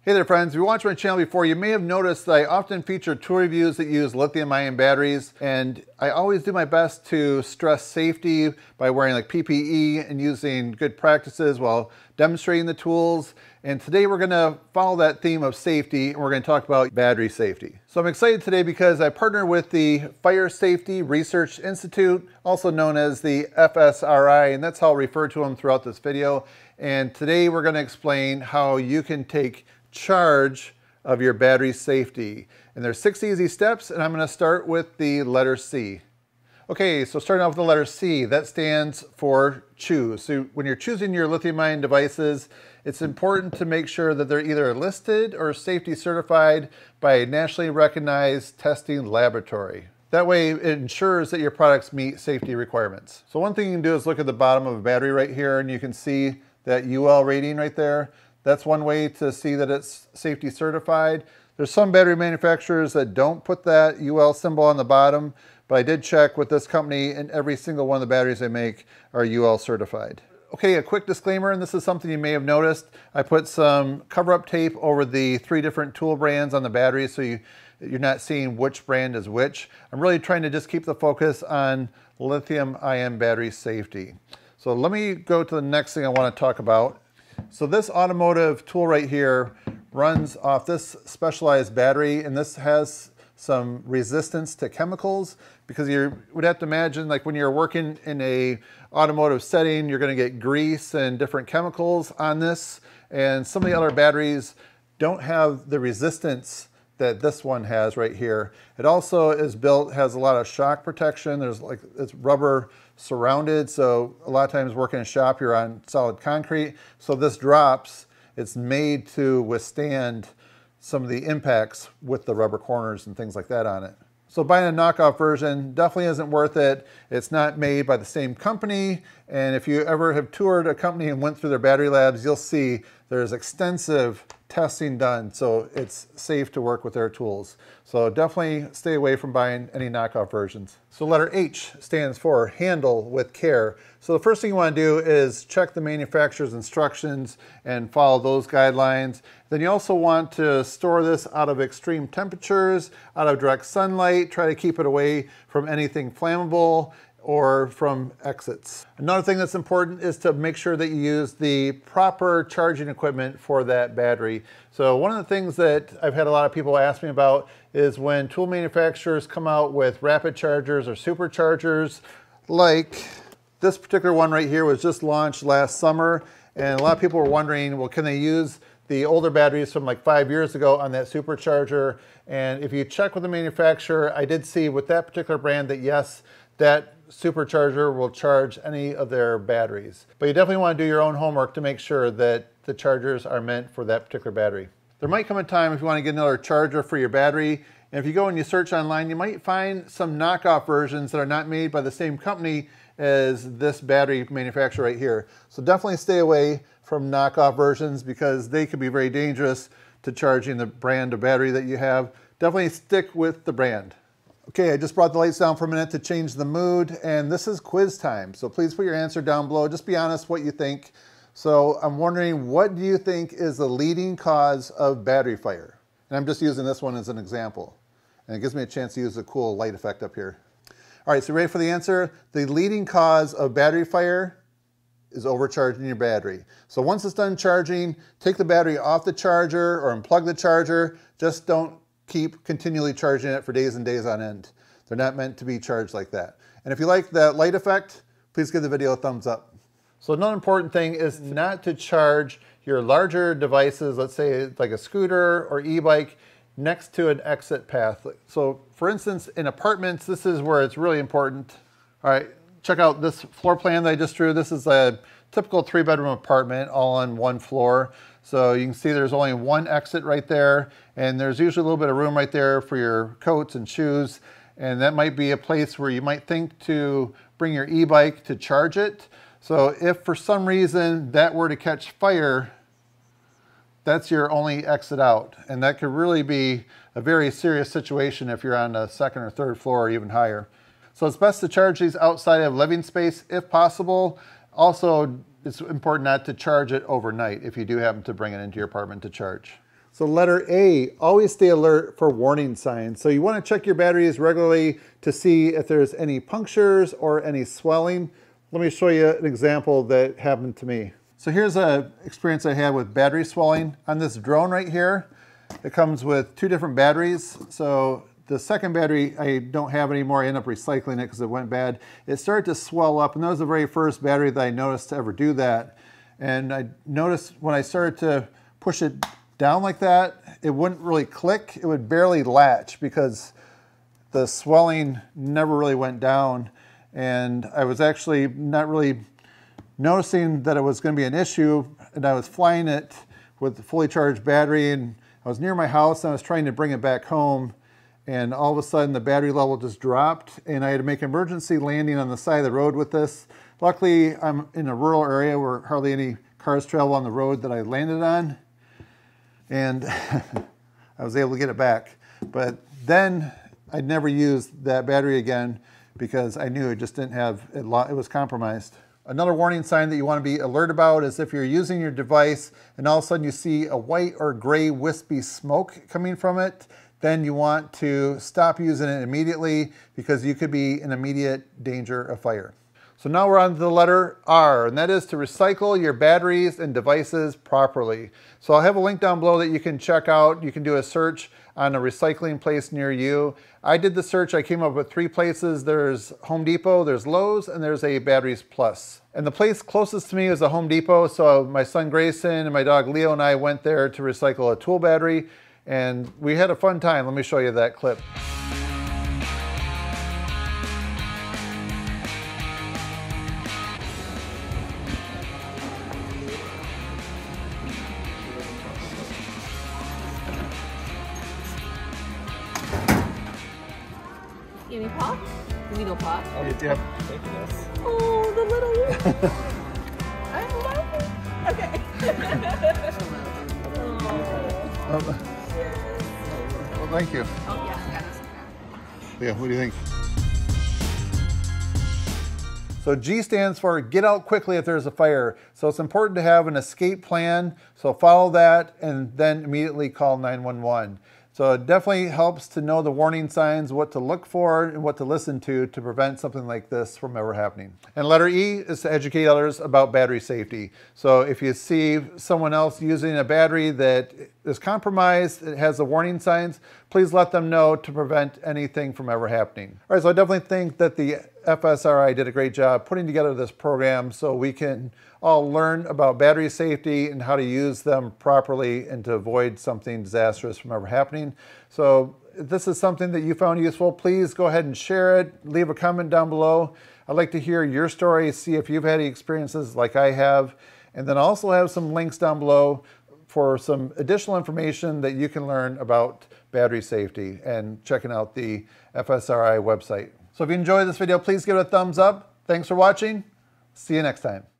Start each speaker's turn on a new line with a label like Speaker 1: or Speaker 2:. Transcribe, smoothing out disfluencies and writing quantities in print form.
Speaker 1: Hey there friends, if you watched my channel before, you may have noticed that I often feature tool reviews that use lithium-ion batteries, and I always do my best to stress safety by wearing like PPE and using good practices while demonstrating the tools. And today we're going to follow that theme of safety, and we're going to talk about battery safety. So I'm excited today because I partner with the Fire Safety Research Institute, also known as the FSRI, and that's how I'll refer to them throughout this video. And today we're going to explain how you can take charge of your battery safety. And there's 6 easy steps, and I'm going to start with the letter C. Okay, so starting off with the letter C, that stands for choose. So when you're choosing your lithium-ion devices, it's important to make sure that they're either listed or safety certified by a nationally recognized testing laboratory. That way it ensures that your products meet safety requirements. So one thing you can do is look at the bottom of a battery right here, and you can see that UL rating right there. That's one way to see that it's safety certified. There's some battery manufacturers that don't put that UL symbol on the bottom, but I did check with this company and every single one of the batteries they make are UL certified. Okay, a quick disclaimer, and this is something you may have noticed. I put some cover-up tape over the 3 different tool brands on the battery so you're not seeing which brand is which. I'm really trying to just keep the focus on lithium-ion battery safety. So let me go to the next thing I want to talk about. So this automotive tool right here runs off this specialized battery, and this has some resistance to chemicals, because you would have to imagine, like when you're working in a automotive setting, you're going to get grease and different chemicals on this, and some of the other batteries don't have the resistance that this one has right here. It also is built, has a lot of shock protection. There's like, it's rubber surrounded, so a lot of times working in a shop you're on solid concrete, so this drops, it's made to withstand some of the impacts with the rubber corners and things like that on it. So buying a knockoff version definitely isn't worth it. It's not made by the same company, and if you ever have toured a company and went through their battery labs, you'll see there's extensive testing done, so it's safe to work with their tools. So definitely stay away from buying any knockoff versions. So letter H stands for handle with care. So the first thing you want to do is check the manufacturer's instructions and follow those guidelines. Then you also want to store this out of extreme temperatures, out of direct sunlight. Try to keep it away from anything flammable or from exits. Another thing that's important is to make sure that you use the proper charging equipment for that battery. So one of the things that I've had a lot of people ask me about is when tool manufacturers come out with rapid chargers or superchargers, like this particular one right here was just launched last summer, and a lot of people were wondering, well, can they use the older batteries from like 5 years ago on that supercharger? And if you check with the manufacturer, I did see with that particular brand that yes, that supercharger will charge any of their batteries. But you definitely want to do your own homework to make sure that the chargers are meant for that particular battery. There might come a time if you want to get another charger for your battery, and if you go and you search online, you might find some knockoff versions that are not made by the same company as this battery manufacturer right here. So definitely stay away from knockoff versions because they can be very dangerous to charging the brand of battery that you have. Definitely stick with the brand. Okay, I just brought the lights down for a minute to change the mood, and this is quiz time. So please put your answer down below. Just be honest what you think. So I'm wondering, what do you think is the leading cause of battery fire? And I'm just using this one as an example. And it gives me a chance to use a cool light effect up here. All right, so ready for the answer? The leading cause of battery fire is overcharging your battery. So once it's done charging, take the battery off the charger or unplug the charger. Just don't keep continually charging it for days and days on end. They're not meant to be charged like that. And if you like that light effect, please give the video a thumbs up. So another important thing is not to charge your larger devices, let's say like a scooter or e-bike, next to an exit path. So for instance, in apartments, this is where it's really important. All right, check out this floor plan that I just drew. This is a typical 3-bedroom apartment all on one floor. So you can see there's only one exit right there, and there's usually a little bit of room right there for your coats and shoes, and that might be a place where you might think to bring your e-bike to charge it. So if for some reason that were to catch fire, that's your only exit out, and that could really be a very serious situation if you're on the 2nd or 3rd floor or even higher. So it's best to charge these outside of living space if possible. Also, it's important not to charge it overnight if you do happen to bring it into your apartment to charge. So letter A, always stay alert for warning signs. So you want to check your batteries regularly to see if there's any punctures or any swelling. Let me show you an example that happened to me. So here's an experience I had with battery swelling. On this drone right here, it comes with 2 different batteries. So the second battery I don't have anymore. I ended up recycling it because it went bad. It started to swell up, and that was the very first battery that I noticed to ever do that. And I noticed when I started to push it down like that, it wouldn't really click. It would barely latch because the swelling never really went down. And I was actually not really noticing that it was going to be an issue. And I was flying it with a fully charged battery, and I was near my house and I was trying to bring it back home. And all of a sudden the battery level just dropped, and I had to make an emergency landing on the side of the road with this. Luckily, I'm in a rural area where hardly any cars travel on the road that I landed on. And I was able to get it back. But then I'd never used that battery again because I knew it just didn't have, it was compromised. Another warning sign that you want to be alert about is if you're using your device and all of a sudden you see a white or gray wispy smoke coming from it, then you want to stop using it immediately because you could be in immediate danger of fire. So now we're on to the letter R, and that is to recycle your batteries and devices properly. So I'll have a link down below that you can check out. You can do a search on a recycling place near you. I did the search. I came up with 3 places. There's Home Depot, there's Lowe's, and there's a Batteries Plus. And the place closest to me is a Home Depot, so my son Grayson and my dog Leo and I went there to recycle a tool battery, and we had a fun time. Let me show you that clip.
Speaker 2: Any pop? We don't pop.
Speaker 3: Oh,
Speaker 1: Yep.
Speaker 2: Oh, the little one. I love it. Okay.
Speaker 1: Well, thank you.
Speaker 2: Oh, yeah.
Speaker 1: Yeah, what do you think? So G stands for get out quickly if there's a fire. So it's important to have an escape plan. So follow that and then immediately call 911. So it definitely helps to know the warning signs, what to look for and what to listen to prevent something like this from ever happening. And letter E is to educate others about battery safety. So if you see someone else using a battery that is compromised, it has the warning signs, please let them know to prevent anything from ever happening. All right, so I definitely think that the FSRI did a great job putting together this program so we can all learn about battery safety and how to use them properly and to avoid something disastrous from ever happening. So if this is something that you found useful, please go ahead and share it. Leave a comment down below. I'd like to hear your story, see if you've had any experiences like I have, and then also have some links down below for some additional information that you can learn about battery safety and checking out the FSRI website. So if you enjoyed this video, please give it a thumbs up. Thanks for watching. See you next time.